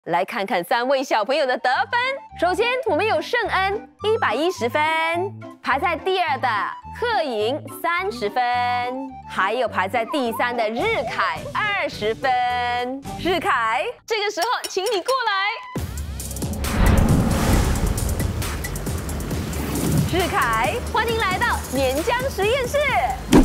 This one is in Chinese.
来看看3位小朋友的得分。首先，我们有盛恩110分，排在第2的贺莹30分，还有排在第3的日凯20分。日凯，这个时候请你过来。日凯，欢迎来到岩浆实验室。